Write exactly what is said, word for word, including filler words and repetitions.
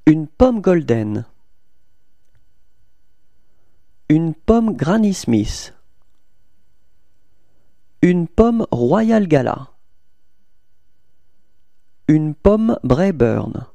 Une pomme Golden. Une pomme Granny Smith. Une pomme Royal Gala. Une pomme Braeburn.